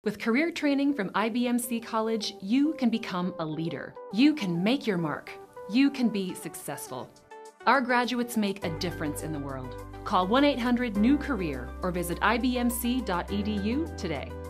With career training from IBMC College, you can become a leader. You can make your mark. You can be successful. Our graduates make a difference in the world. Call 1-800-NEW-CAREER or visit ibmc.edu today.